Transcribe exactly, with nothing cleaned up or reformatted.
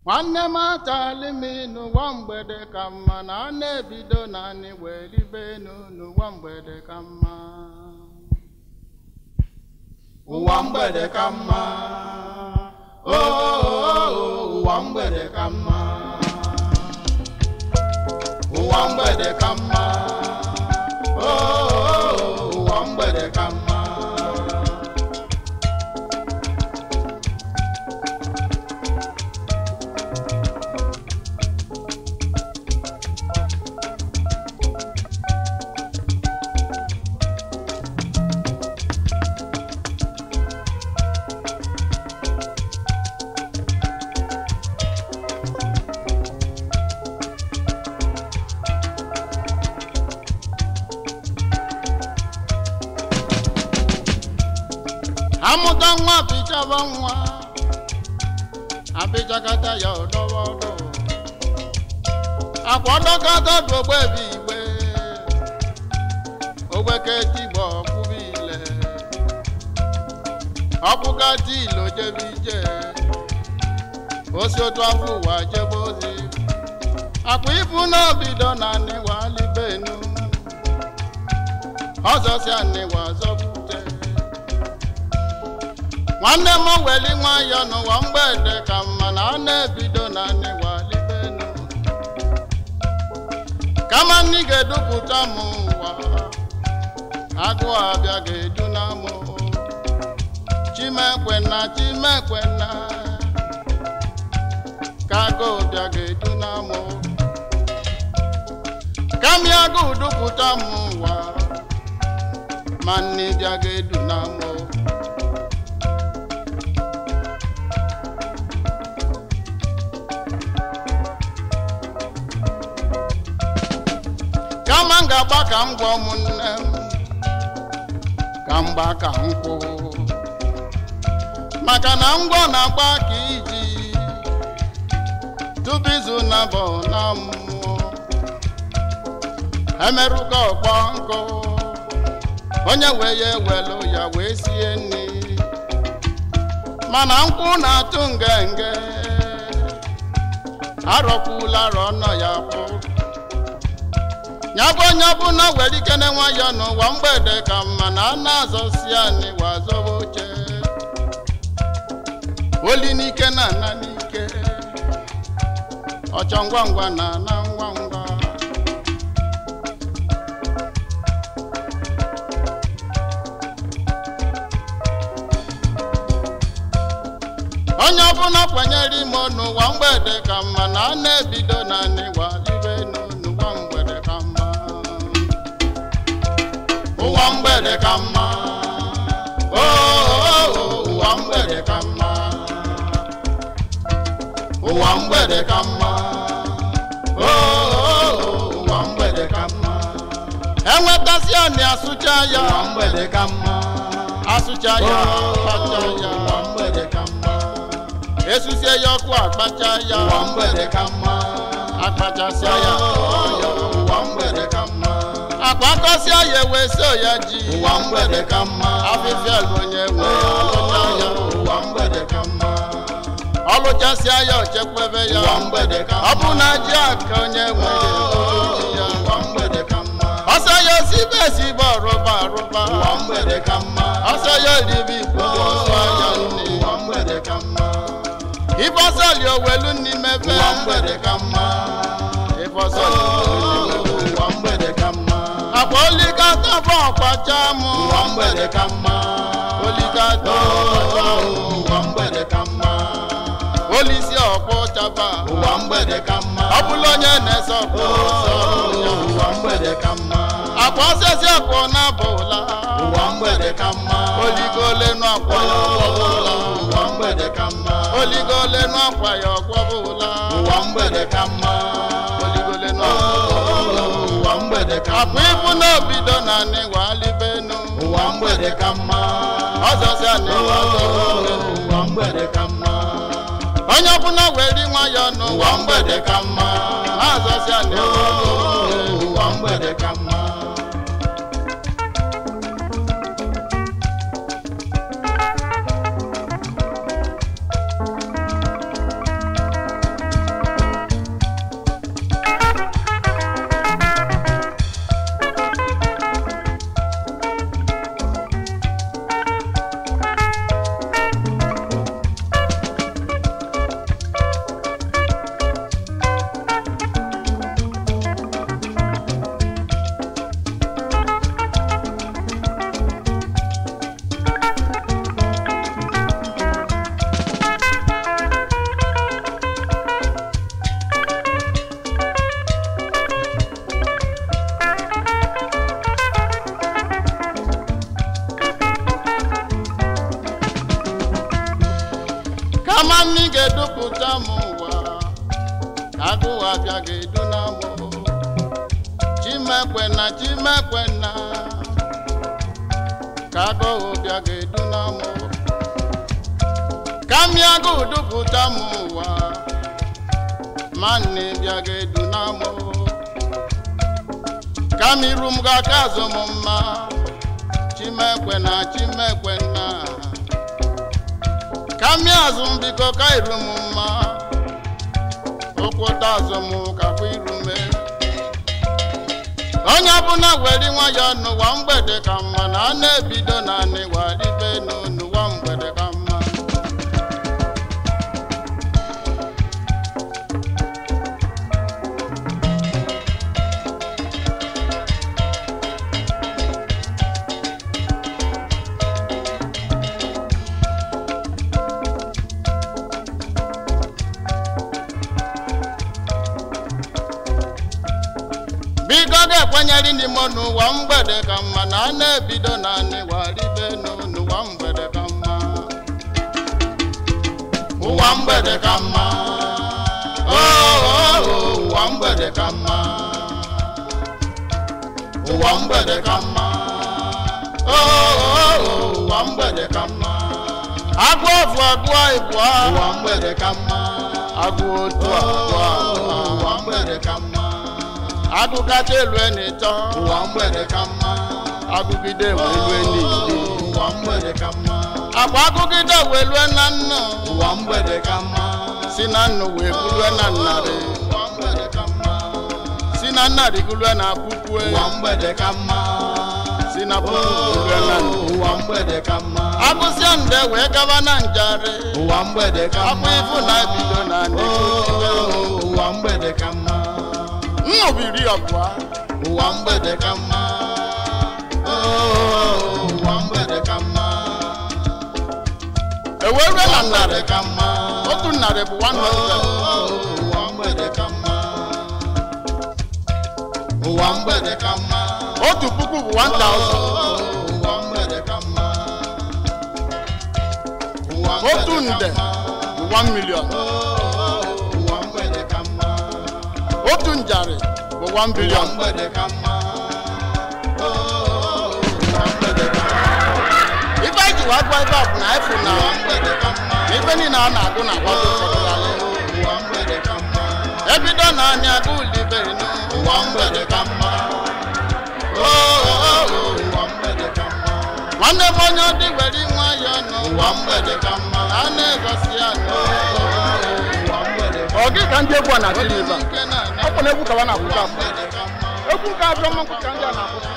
Nwanne m atali n'ụwa mgbede ka mma na a na-ebido naanị wee ribe n'ụwa mgbede ka mma. Ụwa mgbede ka mma, oh ụwa mgbede ka mma, ụwa mgbede ka mma, oh ụwa mgbede ka mma. Amuta nwa pichaba nwa apichakata ya odowodo akwadokata dogbe bigbe ogbeketi bo kubile okukati lo jebije osoto afu wa jebozi akwu ifu na bido na ni wa libenu ozo si ani wa zobu Nwanne m weli nwayọ n'ụwa mgbede ka mma na a na-ebido na n'ịwa libenu kama nni ga-edupụta m ụwa agụụ abịa ga-edu na m chimekwenna chimekwenna ka agụụ bịa ga-edu na m kama agụụ dupụta m ụwa ma nni bịa ga-edu na m Kama ngaba ka ngwa ụmụnne m ka mgba ka nkwụ maka na ngwa na-agba ka iji tupu izu na bụ na mmụọ emerụka ọkpọ nkụ onye wee ya ewelu ya wee sie nri mana nkwụ na-atụ ngenge arọkwula arọ nọ ya kwụ Nyabo nyabo na weli kene nwayọ n'ụwa mgbede ka mma na a na-azọsi anyị wazọba oche oli n'ike na ana n'ike ọchọ ngwa ngwa na ana ngwa ngwa onye ọbụla kwenyere ime n'ụwa mgbede ka mma na a na-ebido na anyị walibe n'ụwa mgbede ka mma Ụwa mgbede ka mma, oh ụwa mgbede ka mma, ụwa mgbede ka mma, oh ụwa mgbede ka mma. Enwetasị anyị asụcha ya, ụwa mgbede ka mma, asụcha ya, akpacha ya, ụwa mgbede ka mma. Esusie ya ọkụ akpacha ya, ụwa mgbede ka mma, akpachasịa ya, ụwa mgbede ka mma. Akwakosia ye weso ya ji ụwa mgbede ka mma afịfịa onye nwe ọlụcha ya ụwa mgbede ka mma ọlụchasịa ya ochekwebe ya ụwa mgbede ka mma ọ bụ na ji aka onye nwe ya ụwa mgbede ka mma ọsọ ya osibe esibe ọrụba arụba ụwa mgbede ka mma ọsọ ya eribe ikwu ọsọ ya nne ụwa mgbede ka mma ịbọsọli owelu n'ime be ụwa mgbede ka mma ịbọsọli ụwa mgbede ka mma Oligata bụ kwacha m ụwa mgbede ka mma Oligata ụwa mgbede ka mma Olisi ọkpọ chaba ụwa mgbede ka mma Ọ bụla onye na-ese ọkpọ ụwa mgbede ka mma Akwa osisi ọkpọ na-abụla ụwa mgbede ka mma Oligole n'akwa ya ọgbọbụla ụwa mgbede ka mma Oligole n'akwa ya ọgbọbụla ụwa mgbede ka mma Oligole n'akwa ụwa mgbede ka mma Akwa ibu n'obido na n'ịwa libenu ụwa mgbede ka mma Ọzọsi a n'ịwa ụwa mgbede ka mma Onye ọbụla weri nwayọ n'ụwa mgbede ka mma Ọzọsi a n'ịwa ụwa mgbede ka mma agụ abịa ga-edu n'amụ chimekwena chimekwena ka agụ bịa ga-edu n'amụ kami agụ dupụta m ụwa manne bịa ga-edu n'amụ kami rum ga-aka azụ m mma chimekwena chimekwena kami azụ m biko ka iru m mma okwota azụ m ka kwa iru me onye ọbụla were nwayọ n'ụwa mgbede ka mma na a na-ebido na anịwaribe n'ụwa mgbede ka mma kwanyere ni monu wa mgbede ka mma na a na-ebido na anịwaribe n'ụwa mgbede ka mma ụwa mgbede ka mma oh ụwa mgbede ka mma ụwa mgbede ka mma oh ụwa mgbede ka mma agụ ofu agụ ịbụa ụwa mgbede ka mma agụ otu abụọ ụwa mgbede ka mma agụ kacha elu enito ụwa mgbede ka mma agụgide welu enidi ụwa mgbede ka mma agba agụgide welu na nnụ ụwa mgbede ka mma si na nnụ wee bulue na nnarị ụwa mgbede ka mma si na nnarị gulue na pupue ụwa mgbede ka mma si na pupu gulue na nnụ ụwa mgbede ka mma agụsịa nde wee gaba na njarị ụwa mgbede ka mma akwa ifu na ebido na ndị ụwa mgbede ka mma nnobiri abụọ ụwa mgbede ka mma ụwa mgbede ka mma ewere na narị ka mma otu narị bụ one hundred ụwa mgbede ka mma ụwa mgbede ka mma otu puku bụ one thousand ụwa mgbede ka mma otu nde bụ one million ụwa mgbede ka mma otu njarị bụ one billion mgbede ka mma ife anyị ji wee gwa ebe ọ bụ na efu na ife niile a na-agụ na agwa ebido na anyị agụ libere n'ụwa mgbede ka mma nwanne m onye ọ dị were nwayọ n'ụwa mgbede ka mma a na-egosi ya ọ gị ka ndị egwu a na-atụ n'ibe a ọ bụ na egwu ka wa na-akwụta egwu nke abịa mmankwụ ka ndị a na-akwụta